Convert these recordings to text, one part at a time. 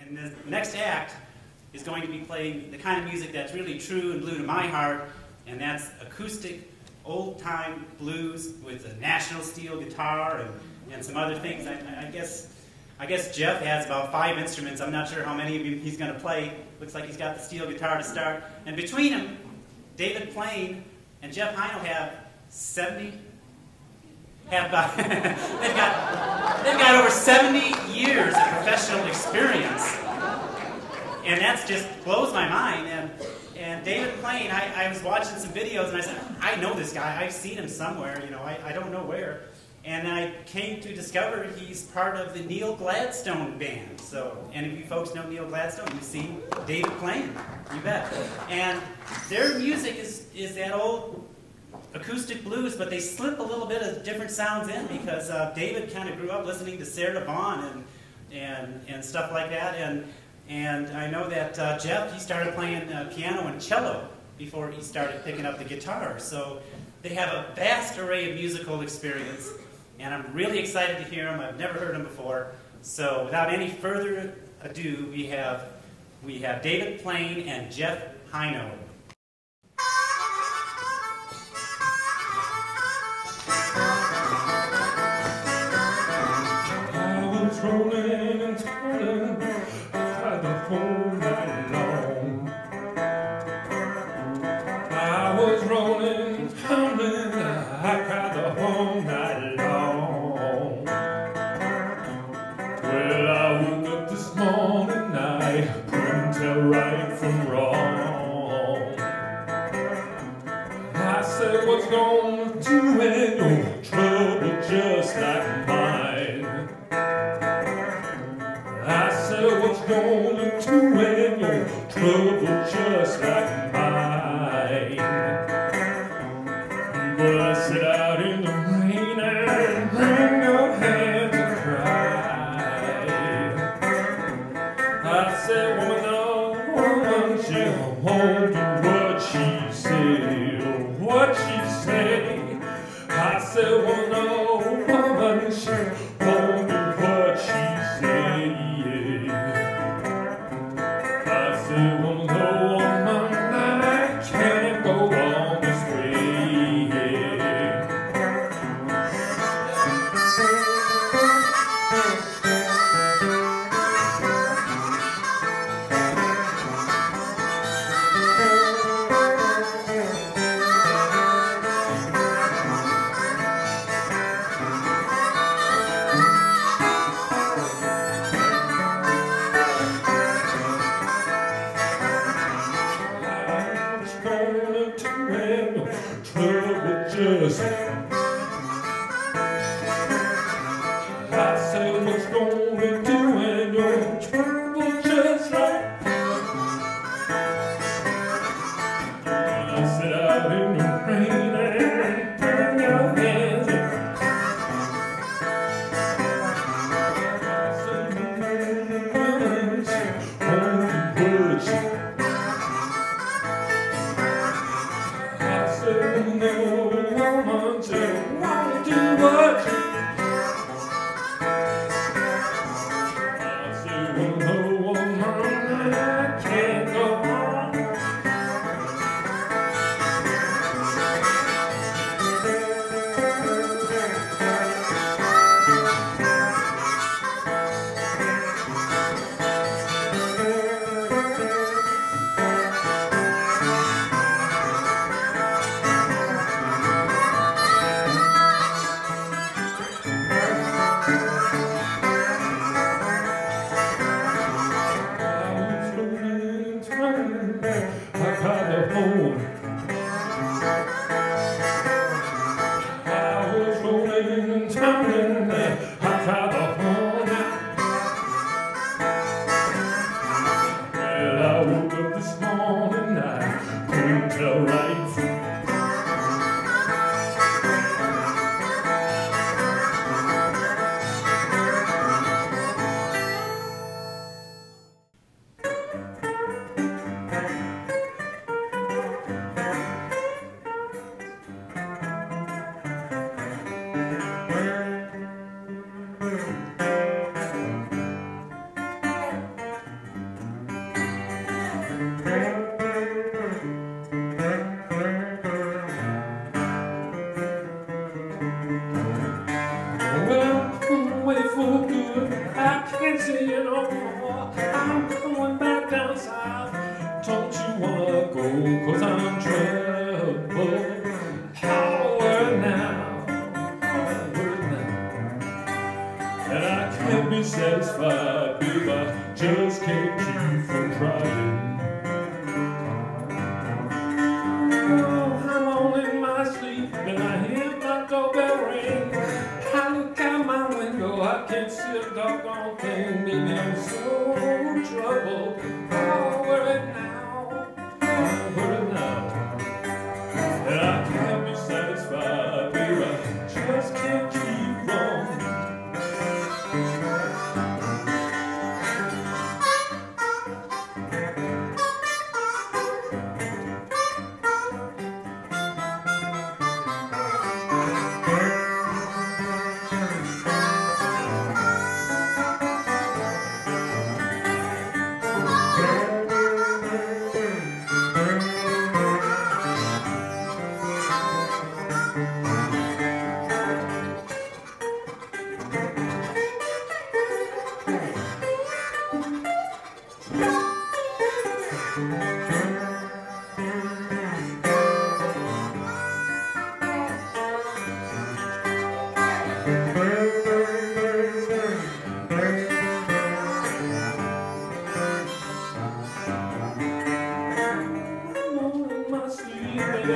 And the next act is going to be playing the kind of music that's really true and blue to my heart, and that's acoustic, old-time blues with a national steel guitar and some other things. I guess Jeff has about 5 instruments. I'm not sure how many of them he's going to play. Looks like he's got the steel guitar to start. And between them, David Plaehn and Jeff Hino have 70. They've got over 70 years of professional experience, and that just blows my mind. And David Plaehn, I was watching some videos and I said, I know this guy. I've seen him somewhere. You know, I don't know where. And I came to discover he's part of the Neil Gladstone band. So, any of you folks know Neil Gladstone? You've seen David Plaehn, you bet. And their music is that old acoustic blues, but they slip a little bit of different sounds in because David kind of grew up listening to Sarah Vaughan and stuff like that. And I know that Jeff, he started playing piano and cello before he started picking up the guitar. So they have a vast array of musical experience, and I'm really excited to hear them. I've never heard them before. So without any further ado, we have David Plaehn and Jeff Hino. Rolling and tumbling, cried the whole night long. I was rolling and tumbling, I cried the whole night long. Well, I woke up this morning, I couldn't tell right from wrong. I said, what's gonna do it? Your trouble just like mine. I said, what's gonna do when your trouble just like mine? But I sit out in the rain and bring your hand to cry. I said, woman, oh, woman, she won't do what she said, what she say. I said, woman, oh, woman, she won't do what she say.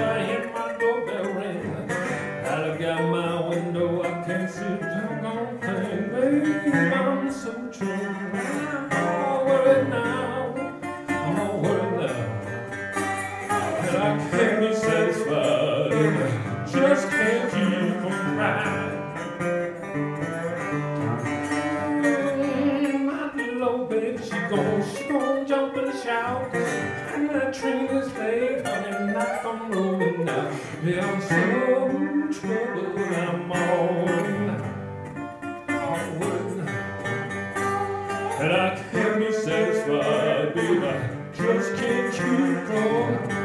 I hear my doorbell ring. I look out my window, I can't see a doggone thing. Baby, I'm so true. I'm all worried now. I'm all worried now. And I can't be satisfied. Just can't keep from crying. My little old baby, she gon' jump in the shower. And that train is late, honey, not from rolling now. Yeah, I'm so trouble, I'm all worried now. And I can't be satisfied, baby, I just can't keep going.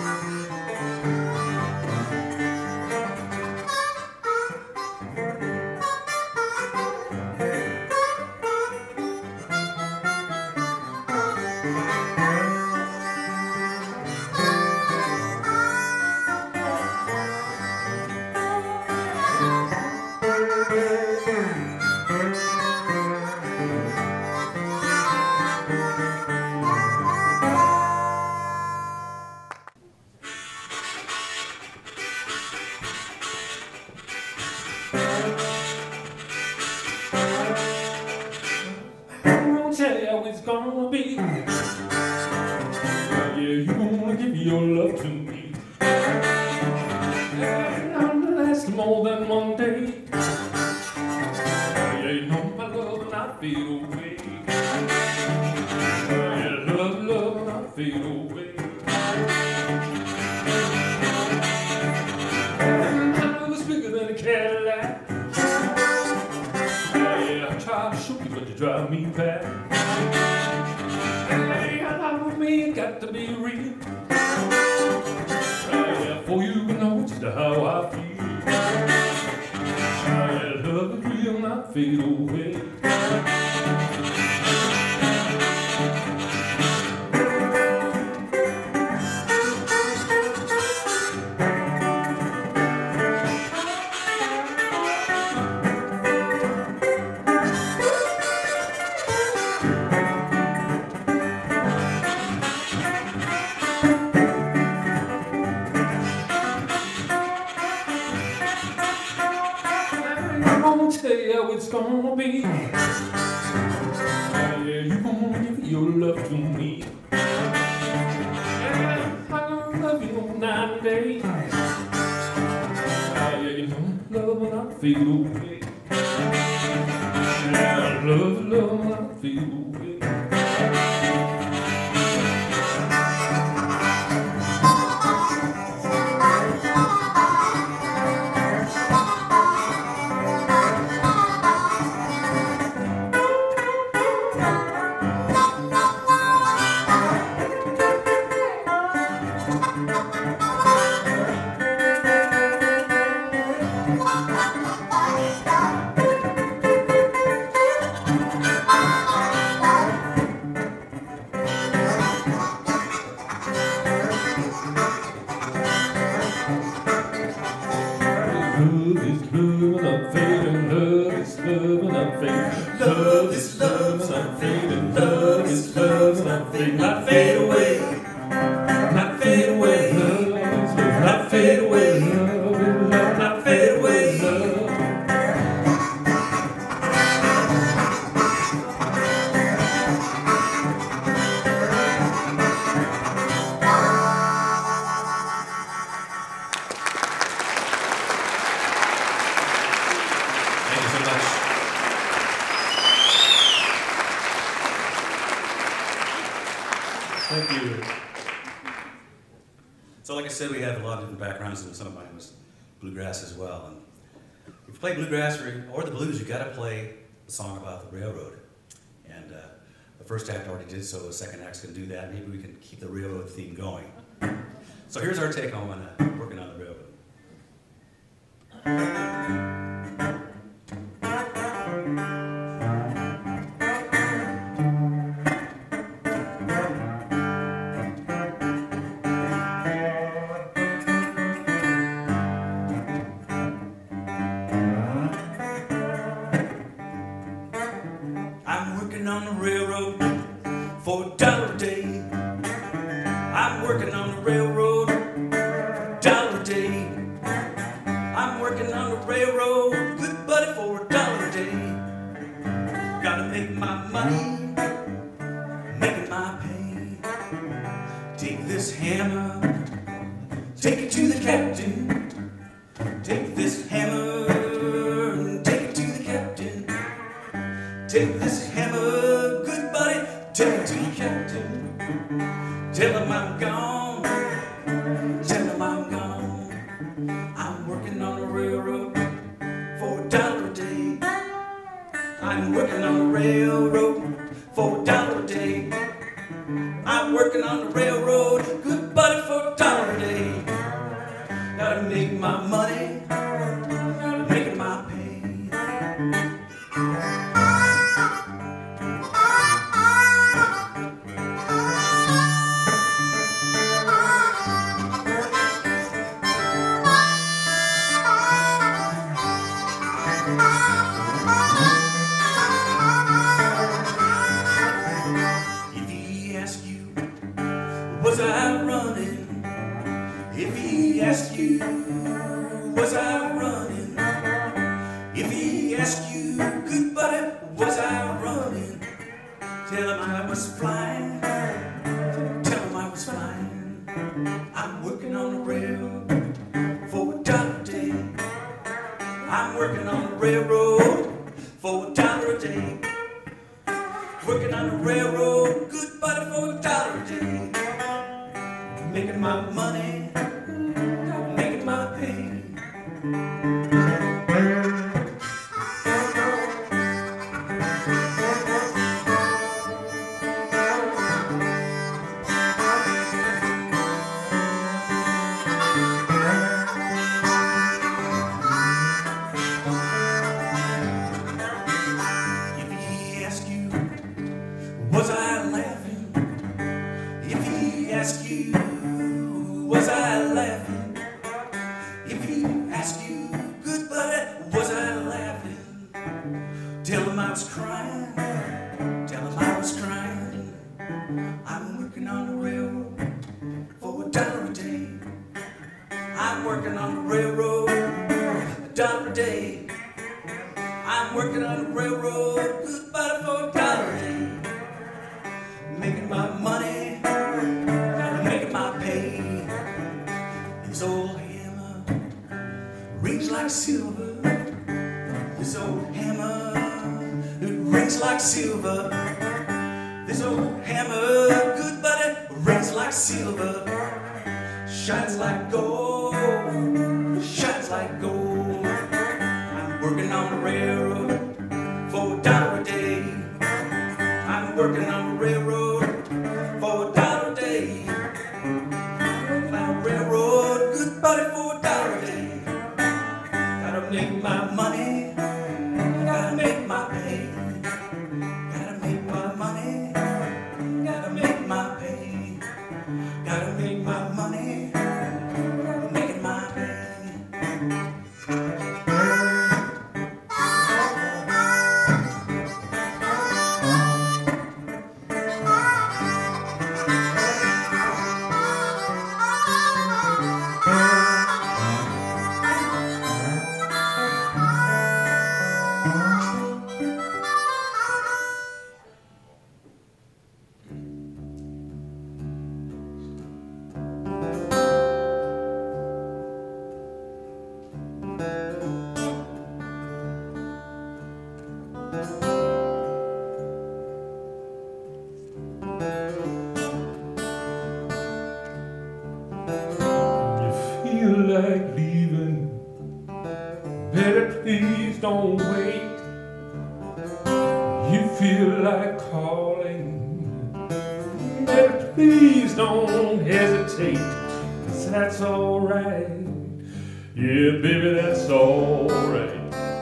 Tell you how it's gonna be. Yeah, you gonna give your love to me. Yeah, not to last more than one day. Yeah, you know my love will not fade away. Yeah, love will not fade away. My love is bigger than a Cadillac. Yeah, I try to show you, but you drive me back. Me got to be real. For you to know just how I feel. Love is real, not fade away. Tell you how it's gonna be. Yeah, you gonna give your love to me. Yeah, I'm gonna love you night and day. Yeah, you know love will not fade away. Yeah, love will not fade away. Love is love and I'm fading. Love is love and I'm fading. Not fade away. Not fade away. Love is love. Not fade away. Love is love. Not fade away. Love. Thank you so much. Thank you. So like I said, we have a lot of different backgrounds, and some of mine was bluegrass as well. And if you play bluegrass or the blues, you got to play a song about the railroad. And the first act already did so, the second act's going to do that. Maybe we can keep the railroad theme going. So here's our take on working on the railroad. I'm working on the railroad for $1 a day. I'm working on the railroad for $1 take it to the captain. Take this hammer and take it to the captain. Take this hammer, good buddy, take it to the captain. Tell him I'm gone, tell him I'm gone. I'm working on the railroad for $1 a day. I'm working on the railroad for $1 a day. I'm working on the railroad, good buddy, for $1 a day. Gotta make my money, gotta make it my pay. If he asks you, was I running? If he asks you, was I running? If he asks you, good buddy, was I running? Tell him I was flying, tell him I was flying. I'm working on the railroad for $1 a day. I'm working on the railroad for $1 a day. Working on the railroad, good buddy, for $1 a day. Making my money, making my pay. If he asks you, was I laughing? If he asks you, was I laughing? If he asks you, good buddy, was I laughing? Tell him I was crying, tell him I was crying. I'm working on the railroad for $1 a day. I'm working on the railroad, $1 a day. I'm working on the railroad, good buddy, for $1 a day. Making my money, making my pay. This old hammer rings like silver. This old hammer, it rings like silver. This old hammer, good buddy, rings like silver. Shines like gold, shines like gold. I'm working on the railroad for $1 a day. I'm working on the railroad for $1 a day. My railroad, good buddy, for $1 a day. Gotta make my money, gotta make my pay. Gotta make my money, gotta make my pay. Gotta make my money, making my pay. Feel like leaving, better please don't wait. You feel like calling, better please don't hesitate, 'cause that's alright. Yeah, baby, that's alright.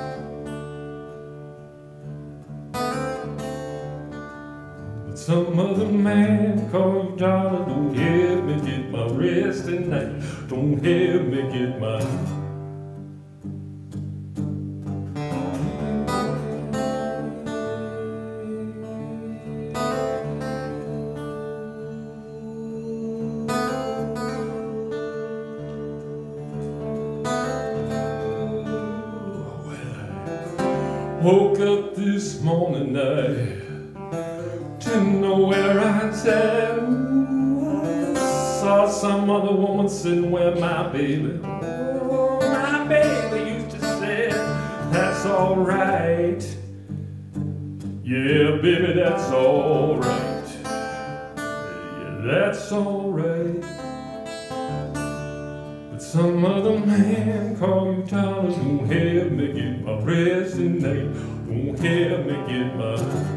But some other man called you darling, don't help me get my rest at night. Don't help me get my woke up this morning, I didn't know where I'd at. I saw some other woman sitting where my baby, oh, my baby used to sit. That's alright. Yeah, baby, that's alright. Yeah, that's alright. But some other man call you down and don't help me get my rest tonight. Don't help me get my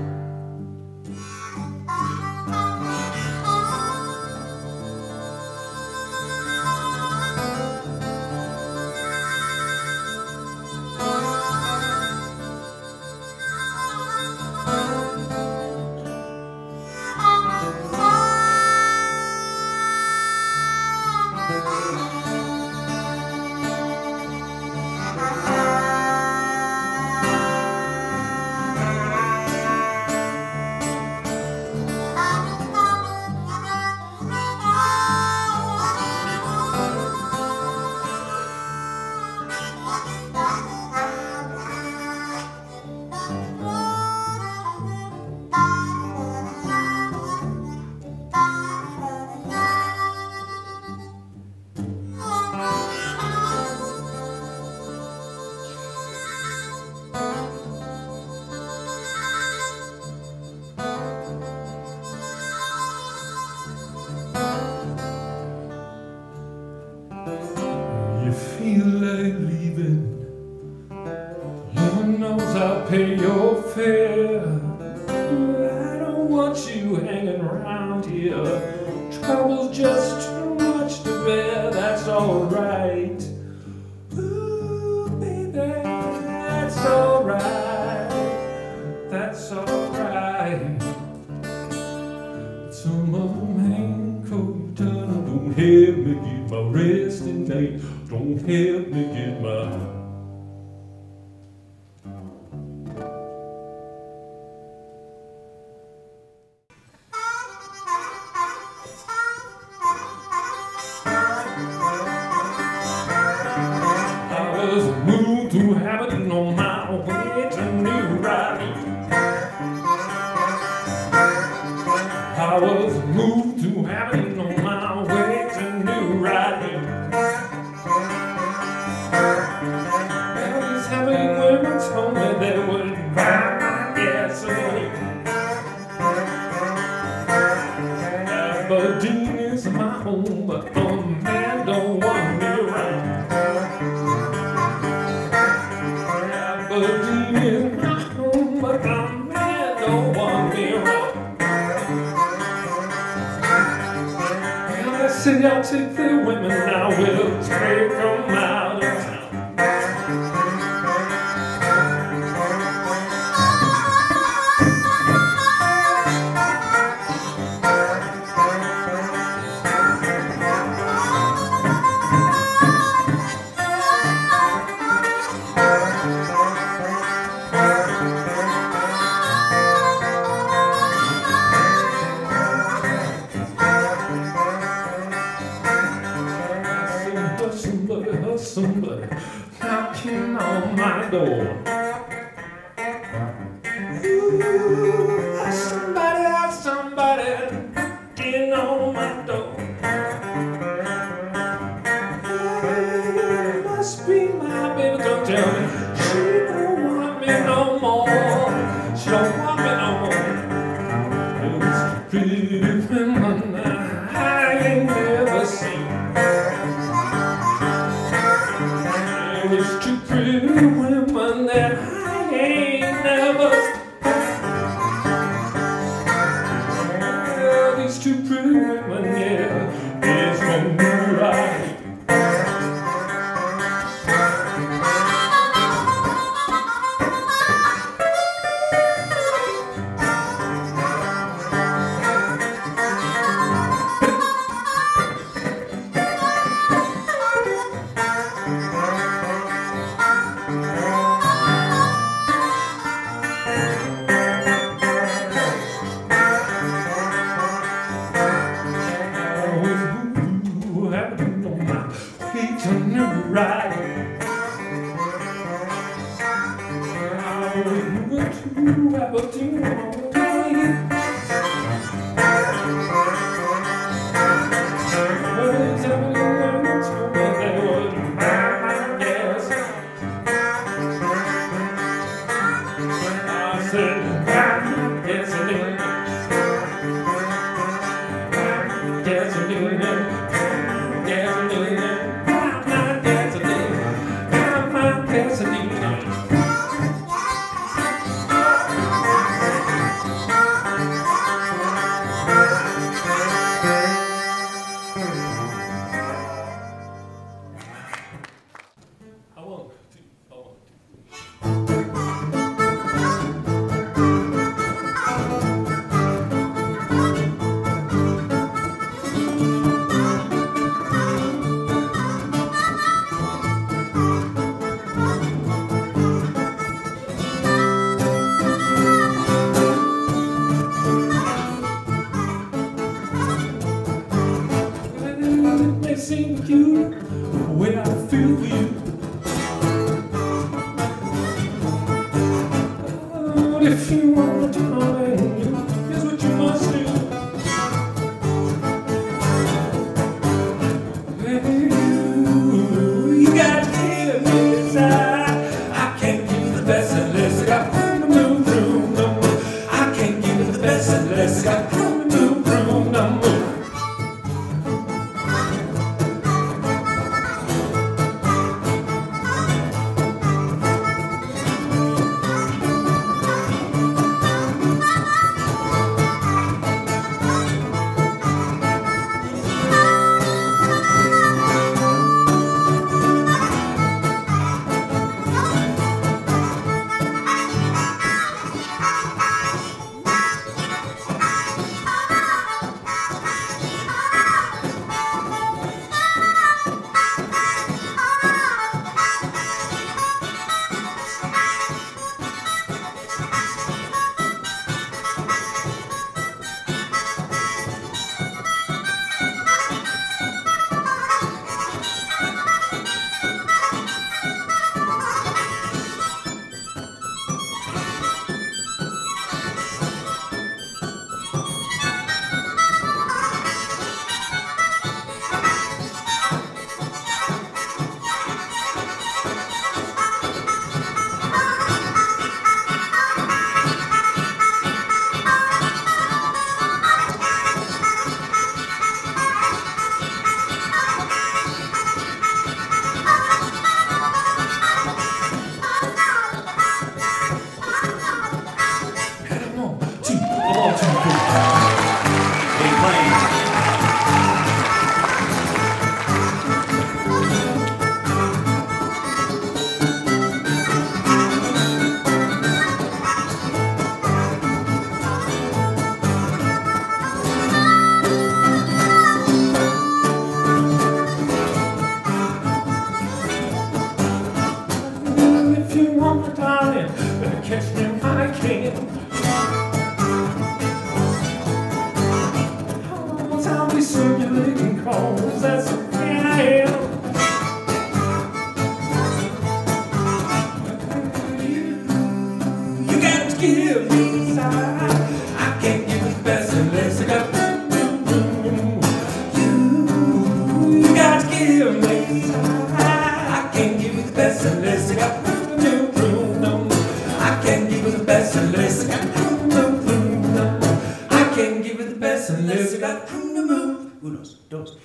feel like leaving, Lord knows I'll pay your fare. I don't want you hanging around here. Trouble's just too much to bear. That's alright. Ooh, baby, that's alright. That's alright. Some other man called you down and don't help me get my rest tonight. Don't help me get my I was moved to habit on my way to New Orleans. I was moved to habit on my way to New Orleans. These happy women told me they would buy my gasoline. Aberdeen is my home, but the man don't want me around. Aberdeen is my home, but the man don't want me around. And I say I'll take the women, I will take them out of town. Somebody knocking on my door. Ooh, somebody knocking on my door. It must be my baby, don't tell me she don't want me no more. She don't want me no more. Those pretty women I ain't never seen. There's two pretty women that I ain't never seen. These two pretty women, yeah, is from New Orleans. goes.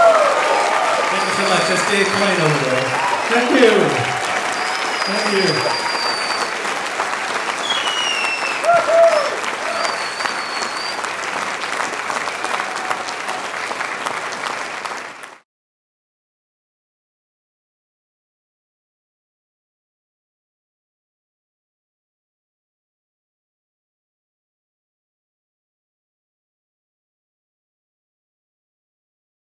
That's Dave Plaehn over there. Thank you. Thank you.